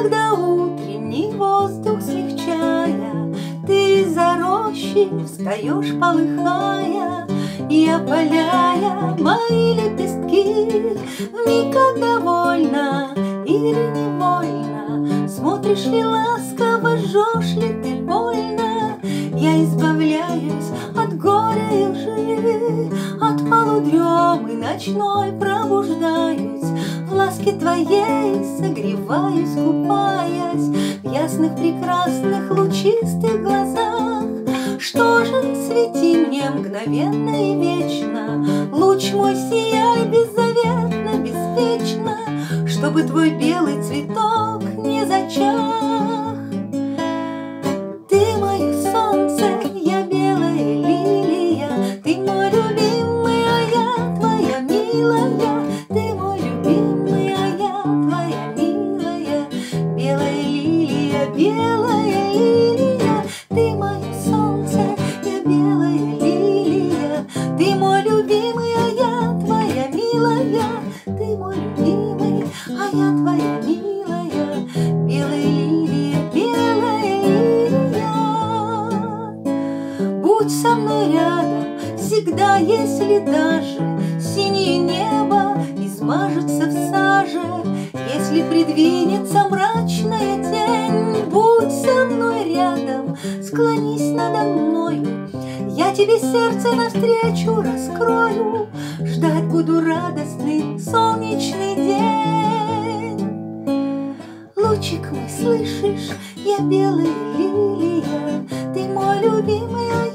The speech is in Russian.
когда утренний воздух смягчая, ты из-за рощи встаешь, полыхая и опаляя мои лепестки. Вмиг как довольна или невольно, смотришь ли ласково, жжешь ли ты больно. Я избавляюсь от горя и лжи, от полудремы ночной пробуждаюсь, в ласке твоей согреваюсь, купаясь в ясных, прекрасных, лучистых глазах. Что же, свети мне мгновенно и вечно, луч мой сияй беззаветно, беспечно, чтобы твой белый цветок не зачах. Ты мое солнце, я белая лилия, ты мой любимый, а я твоя милая. Ты мой любимый, а я твоя милая. Белая лилия, белая лилия, ты мое солнце, я белая лилия. Ты мой любимый, а я твоя милая. Ты мой любимый, а я твоя милая. Белая лилия, белая лилия. Будь со мной рядом всегда, если даже синее небо измажется в саже, если придвинется мрачная тень. Будь со мной рядом, склонись надо мною, я тебе сердце навстречу раскрою, ждать буду радостный солнечный день. Лучик мой, слышишь, я белая лилия, ты мой любимый,